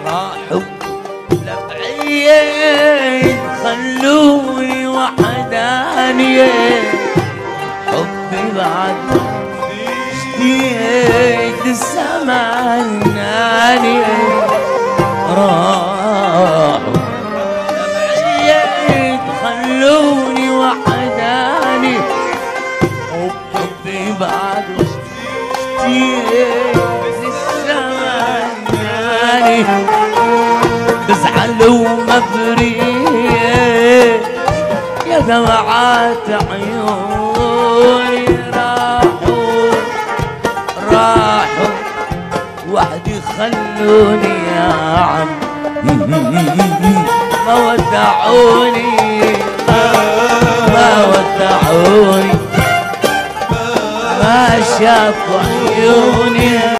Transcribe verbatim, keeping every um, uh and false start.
راحوا لبعيد خلوني وحداني حبي بعد اشتيت السما الناني راحوا لبعيد خلوني وحداني حبي بعد اشتيت السما الناني بزعل ومبريت يا دمعات عيوني راحوا راحوا وحدي خلوني يا عم ما ودعوني ما ودعوني ما شافوا عيوني